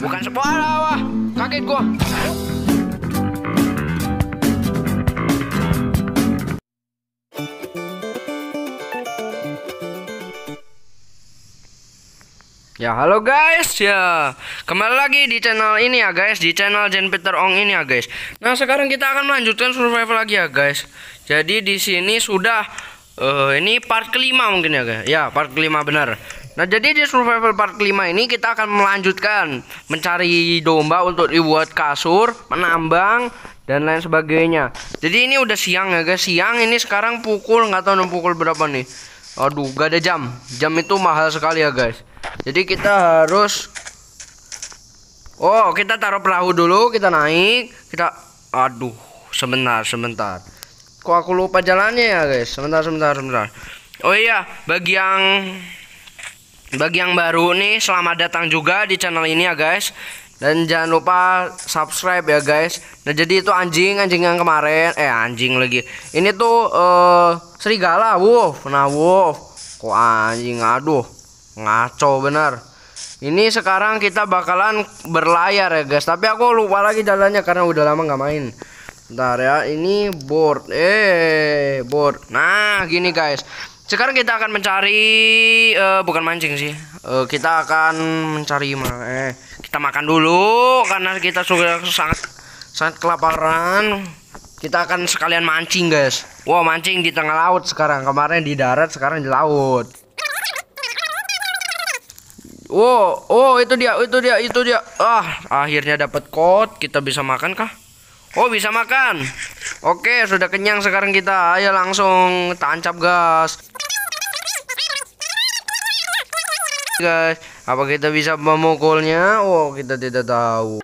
Bukan sebuah, wah, kaget gua. Ya halo guys, ya kembali lagi di channel ini ya guys, di channel Jen Peter Ong ini ya guys. Nah sekarang kita akan melanjutkan survival lagi ya guys. Jadi di sini sudah ini part kelima mungkin ya guys. Ya part kelima benar. Nah jadi di survival part kelima ini kita akan melanjutkan mencari domba untuk dibuat kasur, menambang dan lain sebagainya. Jadi ini udah siang ya guys, siang ini sekarang pukul nggak tahu pukul berapa nih. Aduh gak ada jam, jam itu mahal sekali ya guys. Jadi kita harus kita taruh perahu dulu, kita naik, aduh, sebentar. Kok aku lupa jalannya ya, guys? Sebentar. Oh iya, bagi yang baru nih, selamat datang juga di channel ini ya, guys. Dan jangan lupa subscribe ya, guys. Nah, jadi itu anjing yang kemarin, anjing lagi. Ini tuh serigala, wolf. Nah, wolf. Kok anjing, aduh. Ngaco benar. Ini sekarang kita bakalan berlayar ya guys. Tapi aku lupa lagi jalannya karena udah lama nggak main. Bentar ya. Ini board. Board. Nah gini guys. Sekarang kita akan mencari bukan mancing sih. Kita akan mencari kita makan dulu karena kita sudah sangat kelaparan. Kita akan sekalian mancing guys. Wow, mancing di tengah laut sekarang. Kemarin di darat, sekarang di laut. Itu dia. Akhirnya dapat code. Kita bisa makan kah? Oh, bisa makan. Oke, sudah kenyang sekarang kita. Ayo langsung tancap gas. Guys, apa kita bisa memukulnya? Oh, kita tidak tahu.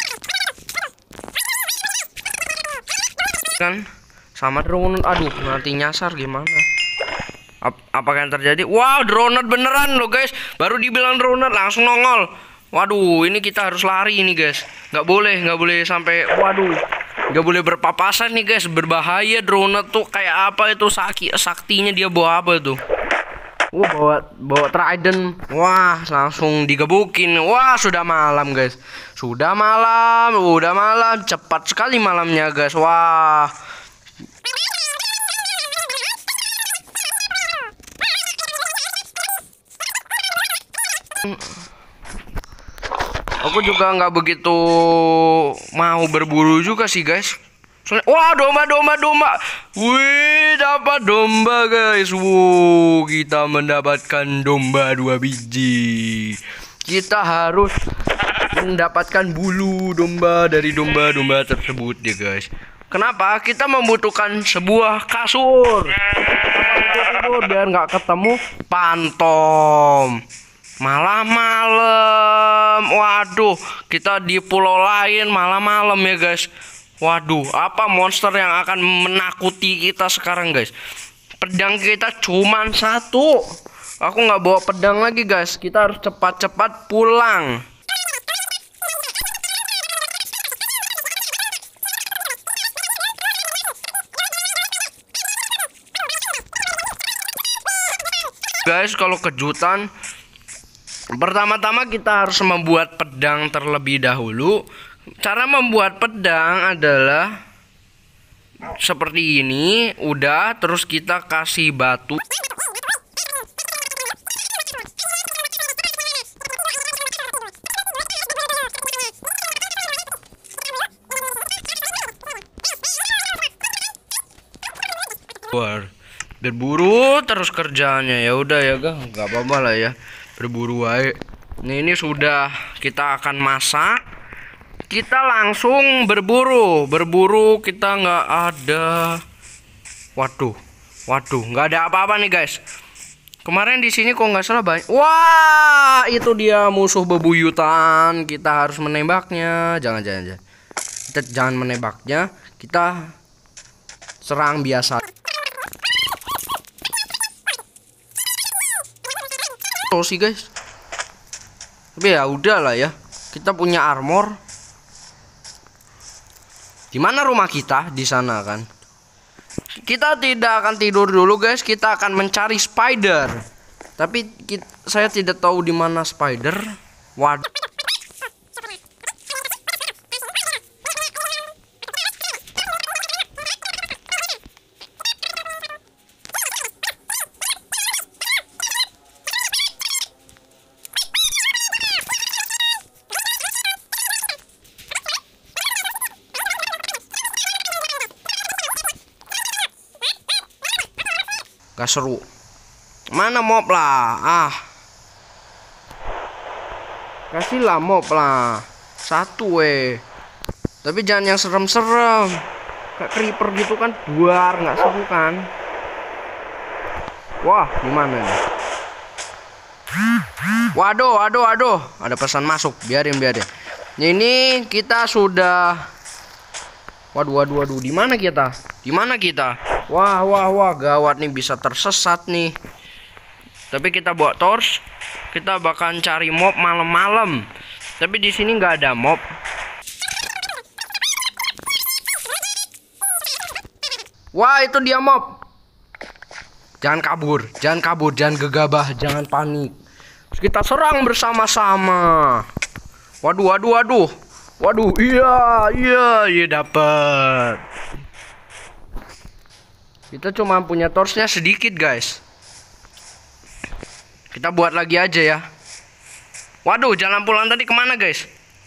Kan sama drone. Aduh, nanti nyasar gimana? Apa yang terjadi? Wow, drone beneran loh guys. Baru dibilang drone langsung nongol. Waduh, ini kita harus lari ini guys. Nggak boleh sampai. Waduh, nggak boleh berpapasan nih guys. Berbahaya drone tuh kayak apa itu saktinya dia bawa apa tuh? Bawa trident. Wah, langsung digebukin. Wah, sudah malam guys. Udah malam. Cepat sekali malamnya guys. Wah. Aku juga nggak begitu mau berburu juga sih guys. Soalnya, wah domba. Wih, dapat domba guys. Kita mendapatkan domba 2 biji. Kita harus mendapatkan bulu domba dari domba tersebut ya guys. Kenapa? Kita membutuhkan sebuah kasur. Biar nggak ketemu pantom. Malam. Waduh, kita di pulau lain malam ya guys. Waduh, apa monster yang akan menakuti kita sekarang guys? Pedang kita cuman 1. Aku nggak bawa pedang lagi guys. Kita harus cepat-cepat pulang. Guys, kalau kejutan, pertama-tama kita harus membuat pedang terlebih dahulu. Cara membuat pedang adalah seperti ini. Udah, terus kita kasih batu. Berburu terus kerjanya. Ya udah ya nggak apa-apa lah ya. Berburu aja. Ini sudah, kita akan masak. Kita langsung berburu kita nggak ada. Waduh, nggak ada apa-apa nih guys. Kemarin di sini kok nggak salah banyak. Wah, itu dia musuh bebuyutan. Kita harus menembaknya. Jangan. Kita jangan menembaknya. Kita serang biasa. Sih guys. Tapi ya udahlah ya. Kita punya armor. Di mana rumah kita? Di sana kan. Kita tidak akan tidur dulu guys. Kita akan mencari spider. Tapi saya tidak tahu di mana spider. Waduh. Gak seru. Mana mob lah? Ah. Kasihlah mob lah. Satu Tapi jangan yang serem-serem. Kayak creeper gitu kan buar, nggak seru kan? Wah, gimana nih? Waduh. Ada pesan masuk. Biarin. Ini kita sudah. Waduh. Di mana kita? Wah, gawat nih, bisa tersesat nih. Tapi kita bawa torch. Kita bakal cari mob malam-malam. Tapi di sini nggak ada mob. Wah, itu dia mob. Jangan kabur, jangan gegabah, jangan panik. Terus kita serang bersama-sama. Waduh. Iya, dapat. Kita cuma punya torchnya sedikit, guys. Kita buat lagi aja ya. Waduh, jalan pulang tadi kemana, guys?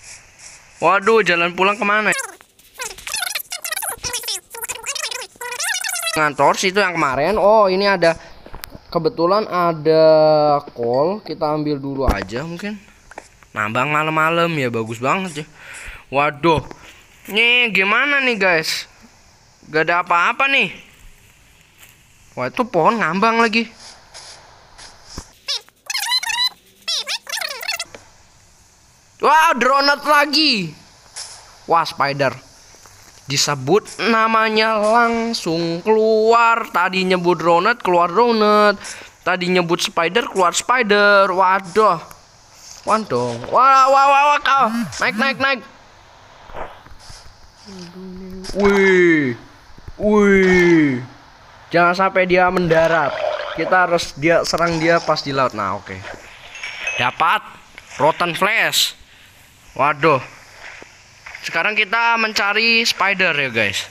Dengan torch itu yang kemarin. Oh, ini ada. Kebetulan ada kol. Kita ambil dulu aja mungkin. Nambang malam-malam ya, bagus banget ya. Waduh. Nih gimana nih, guys? Gak ada apa-apa nih. Wah, itu pohon ngambang lagi. Wah, drone lagi. Wah, spider. Disebut namanya langsung keluar. Tadi nyebut drone, keluar drone. Tadi nyebut spider, keluar spider. Waduh. Wah, kau. Naik. Wih. Jangan sampai dia mendarat. Kita harus serang dia pas di laut. Nah, oke. Dapat rotten flesh. Waduh. Sekarang kita mencari spider ya, guys.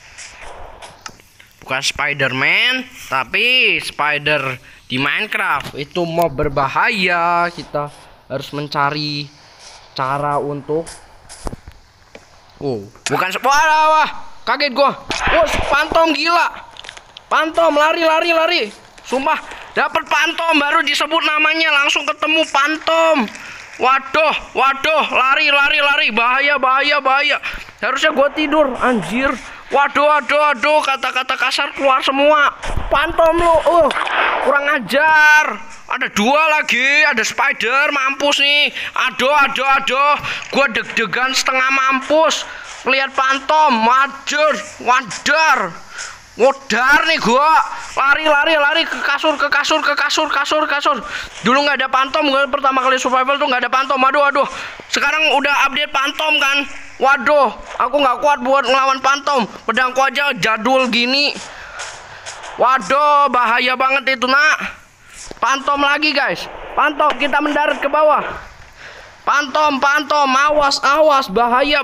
Bukan Spiderman, tapi spider di Minecraft. Itu mob berbahaya. Kita harus mencari cara untuk. Oh, bukan. Wah, kaget gua. Wah, pantom gila. Pantom, lari. Sumpah, dapat pantom baru disebut namanya langsung ketemu pantom. Waduh, lari. Bahaya. Harusnya gua tidur, anjir. Waduh, kata-kata kasar keluar semua. Pantom lu, kurang ajar. Ada dua lagi, ada spider, mampus nih. Aduh. Gua deg-degan setengah mampus. Lihat pantom, wadar. Wodar nih gua. Lari ke kasur. Dulu nggak ada pantom, gua pertama kali survival tuh nggak ada pantom. Waduh. Sekarang udah update pantom kan. Waduh, aku nggak kuat buat ngelawan pantom. Pedangku aja jadul gini. Waduh, bahaya banget itu, nak. Pantom lagi, guys. Pantom, kita mendarat ke bawah. Pantom, awas. Bahaya.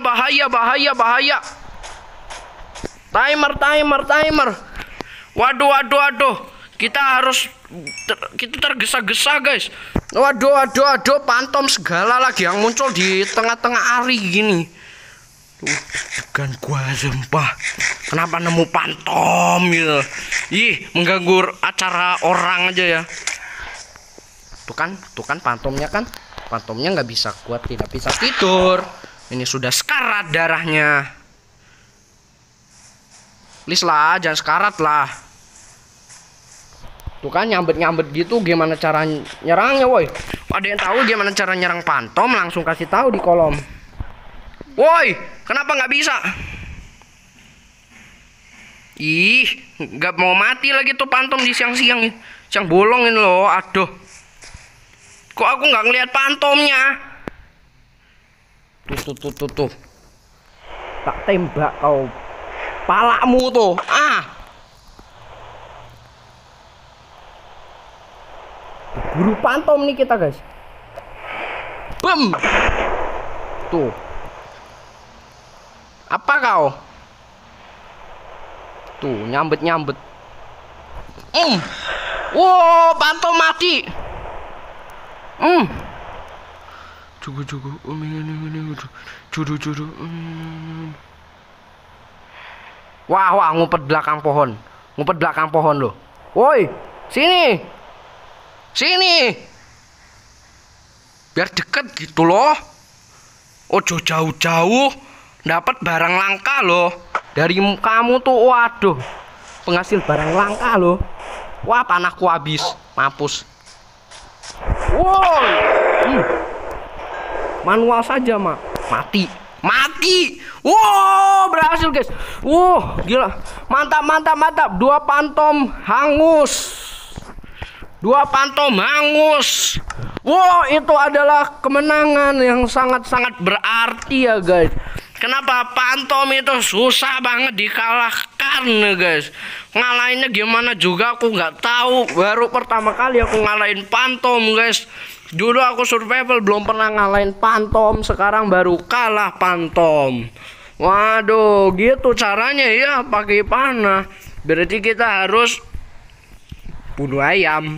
Timer. Waduh. Kita tergesa-gesa, guys. Waduh. Pantom segala lagi yang muncul di tengah-tengah hari gini. Kan gua sumpah. Kenapa nemu pantom gitu? Ih, mengganggu acara orang aja ya. Tuh kan pantomnya kan. Pantomnya nggak bisa kuat, tidak bisa tidur. Ini sudah sekarat darahnya. Please lah, jangan sekarat lah. Tuh kan nyambet gitu, gimana cara nyerangnya, woi? Ada yang tahu gimana cara nyerang pantom? Langsung kasih tahu di kolom. Woi, kenapa nggak bisa? Ih, nggak mau mati lagi tuh pantom di siang-siang. Siang bolongin loh, aduh. Kok aku nggak ngelihat pantomnya? Tuh. Tak tembak kau. Palakmu tuh. Buru pantom nih kita, guys. Bem. Tuh. Apa kau? Tuh, nyambet. Wow, pantom mati. Cukup. Wah, ngumpet belakang pohon loh. Woi, sini. Sini. Biar deket gitu loh. Ojo jauh-jauh. Dapat barang langka loh. Dari kamu tuh, waduh. Penghasil barang langka loh. Wah, panahku habis. Mampus. Woi. Manual saja, Mak. Mati. Mati. Wow, berhasil guys. Wow, gila. Mantap, mantap, mantap. 2 pantom hangus. 2 pantom hangus. Wow, itu adalah kemenangan yang sangat-sangat berarti ya guys. Kenapa pantom itu susah banget dikalahkan ya guys. Ngalahinnya gimana juga aku nggak tahu. Baru pertama kali aku ngalahin pantom guys. Dulu aku survival belum pernah ngalahin pantom, sekarang baru kalah pantom. Waduh, gitu caranya ya, pakai panah. Berarti kita harus bunuh ayam.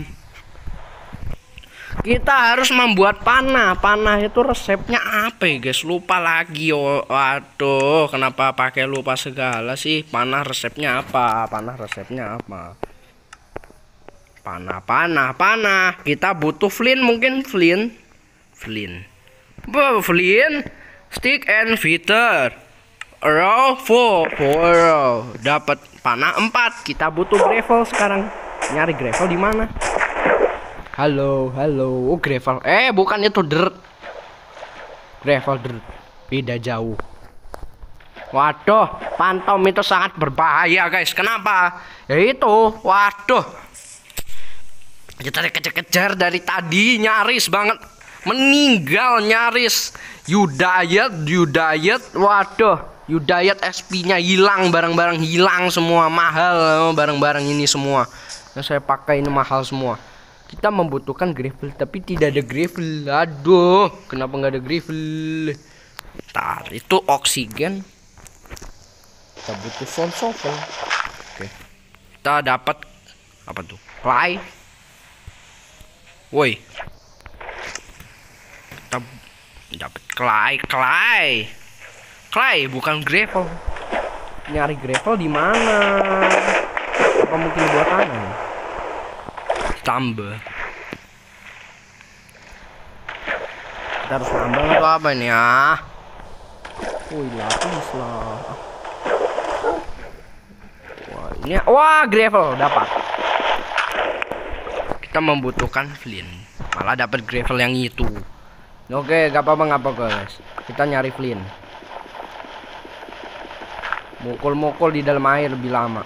Kita harus membuat panah. Panah itu resepnya apa ya guys? Lupa lagi. Waduh, kenapa pakai lupa segala sih? Panah resepnya apa? Panah resepnya apa? Panah. Kita butuh flint mungkin. Flint. Stick and feather. Arrow 4. Dapat panah 4. Kita butuh gravel sekarang. Nyari gravel di mana? Halo. Oh, gravel. Bukan itu dirt. Gravel dirt. Beda jauh. Waduh, pantom itu sangat berbahaya guys. Kenapa? Ya itu. Waduh. Kita dikejar-kejar dari tadi, nyaris banget meninggal, nyaris. You diet. Waduh, you diet, SP-nya hilang, barang-barang hilang semua, mahal barang-barang ini semua. Yang saya pakai ini mahal semua. Kita membutuhkan gravel, tapi tidak ada gravel. Aduh, kenapa nggak ada gravel? Ntar, itu oksigen. Kita butuh shovel. Oke. Kita dapat apa tuh? Clay. Woi, kita dapat clay bukan gravel. Nyari gravel di mana? Apa mungkin buatan? Tambah. Kita harus nambah atau apa ini ya? Wih, lapis lah. Wah, gravel dapat. Kita membutuhkan flint. Malah dapat gravel yang itu. Oke, gak apa-apa guys. Kita nyari flint. Mukul di dalam air lebih lama.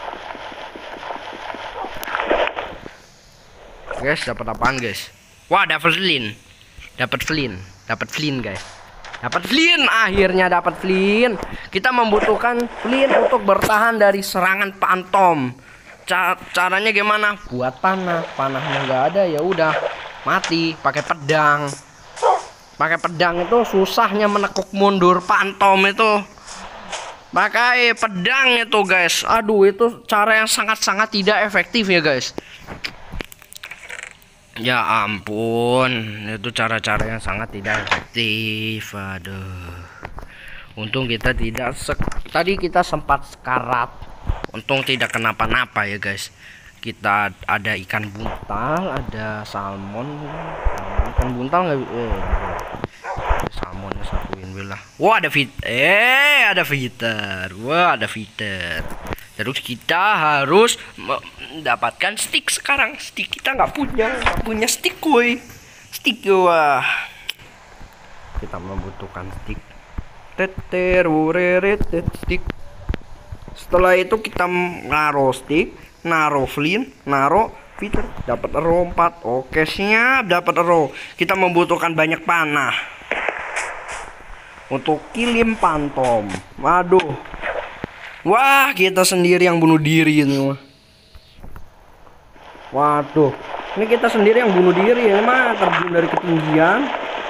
Guys, dapat apaan guys? Wah, dapat flint. Dapat flint guys. Dapat flint, akhirnya dapat flint. Kita membutuhkan flint untuk bertahan dari serangan pantom. Caranya gimana? Buat panahnya nggak ada, ya udah mati pakai pedang. Pakai pedang itu susahnya menekuk mundur pantom itu. Pakai pedang itu guys. Aduh, itu cara yang sangat-sangat tidak efektif ya guys. Ya ampun, itu cara-cara yang sangat tidak efektif. Aduh. Untung kita tidak tadi kita sempat sekarat. Untung tidak kenapa-napa ya guys. Kita ada ikan buntal, ada salmon. Ikan buntal nggak? Salmonnya satuin bilah. Wah, ada feeder. Wah, ada feeder. Terus kita harus mendapatkan stick sekarang. Stick kita nggak punya stick kuy. Stick wah. Kita membutuhkan stick. Stick. Setelah itu kita naruh stick, naruh flint, naruh feeder, dapat arrow 4. Oke, siap, dapat arrow. Kita membutuhkan banyak panah untuk kilim pantom. Waduh. Wah, kita sendiri yang bunuh diri ini. Waduh. Ini kita sendiri yang bunuh diri ya, mah terjun dari ketinggian.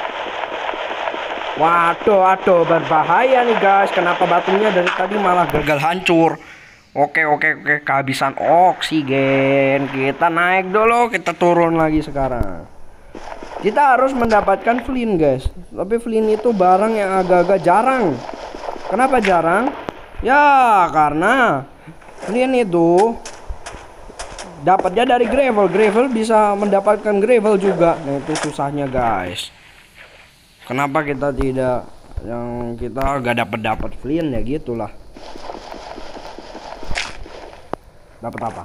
Waduh, berbahaya nih guys. Kenapa batunya dari tadi malah gagal hancur? Oke, kehabisan oksigen. Kita naik dulu, kita turun lagi sekarang. Kita harus mendapatkan flint guys. Tapi flint itu barang yang agak-agak jarang. Kenapa jarang? Ya karena flint itu dapatnya dari gravel bisa mendapatkan gravel juga. Nah itu susahnya guys. Kenapa kita tidak yang kita gak dapat flint ya gitulah. Dapat apa?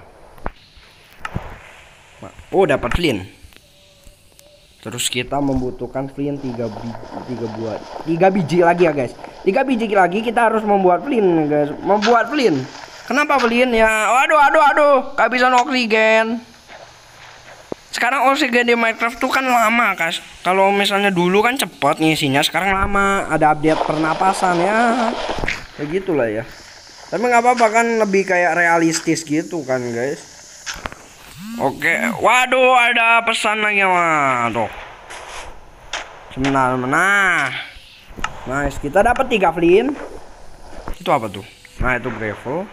Oh dapat flint. Terus kita membutuhkan flint 3 biji lagi ya guys. 3 biji lagi kita harus membuat flint guys. Membuat flint. Kenapa flint ya? Waduh, kehabisan oksigen. Sekarang oksigen di Minecraft tuh kan lama guys. Kalau misalnya dulu kan cepet ngisinya, sekarang lama. Ada update pernapasan ya. Begitulah ya. Tapi nggak apa-apa kan, lebih kayak realistis gitu kan guys. Oke, waduh ada pesan lagi waduh. Sebentar, nice, kita dapat 3 flint. Itu apa tuh? Nah itu gravel.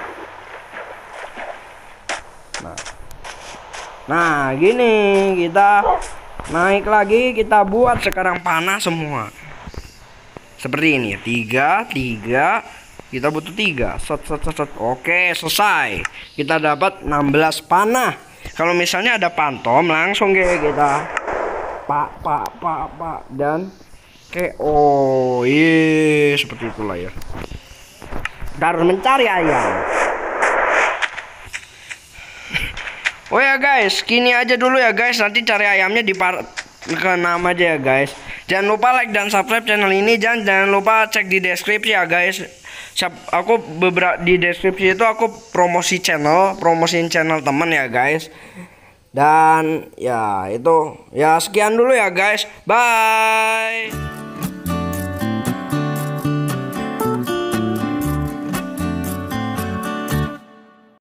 Nah gini kita naik lagi, kita buat sekarang panah semua. Seperti ini 3 kita butuh 3 set. Oke selesai, kita dapat 16 panah. Kalau misalnya ada pantom langsung kita pak dan oh iya seperti itulah ya. Kita harus mencari ayam. Oh ya guys, kini aja dulu ya guys, nanti cari ayamnya di part ke-6 aja ya guys. Jangan lupa like dan subscribe channel ini, jangan lupa cek di deskripsi ya guys. Aku di deskripsi itu aku promosiin channel temen ya guys. Dan ya itu ya sekian dulu ya guys. Bye.